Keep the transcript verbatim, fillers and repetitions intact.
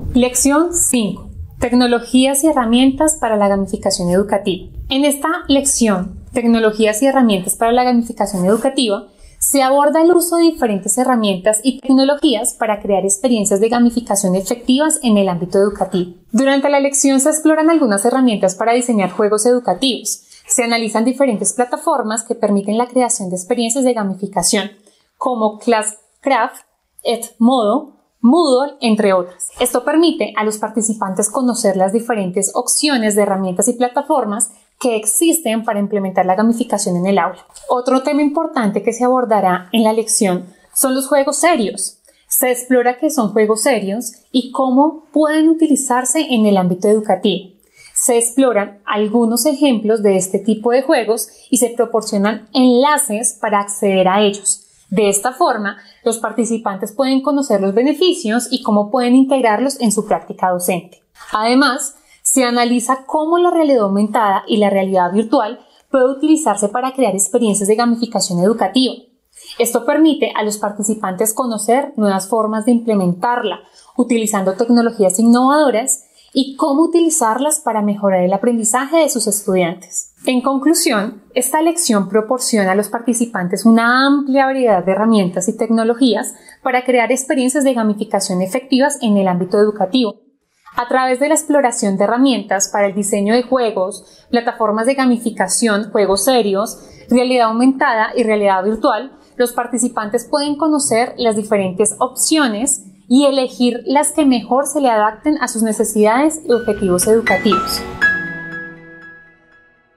Lección cinco. Tecnologías y herramientas para la gamificación educativa. En esta lección, Tecnologías y herramientas para la gamificación educativa, se aborda el uso de diferentes herramientas y tecnologías para crear experiencias de gamificación efectivas en el ámbito educativo. Durante la lección se exploran algunas herramientas para diseñar juegos educativos. Se analizan diferentes plataformas que permiten la creación de experiencias de gamificación, como Classcraft, Edmodo, Moodle, entre otras. Esto permite a los participantes conocer las diferentes opciones de herramientas y plataformas que existen para implementar la gamificación en el aula. Otro tema importante que se abordará en la lección son los juegos serios. Se explora qué son juegos serios y cómo pueden utilizarse en el ámbito educativo. Se exploran algunos ejemplos de este tipo de juegos y se proporcionan enlaces para acceder a ellos. De esta forma, los participantes pueden conocer los beneficios y cómo pueden integrarlos en su práctica docente. Además, se analiza cómo la realidad aumentada y la realidad virtual puede utilizarse para crear experiencias de gamificación educativa. Esto permite a los participantes conocer nuevas formas de implementarla, utilizando tecnologías innovadoras y cómo utilizarlas para mejorar el aprendizaje de sus estudiantes. En conclusión, esta lección proporciona a los participantes una amplia variedad de herramientas y tecnologías para crear experiencias de gamificación efectivas en el ámbito educativo. A través de la exploración de herramientas para el diseño de juegos, plataformas de gamificación, juegos serios, realidad aumentada y realidad virtual, los participantes pueden conocer las diferentes opciones y elegir las que mejor se le adapten a sus necesidades y objetivos educativos.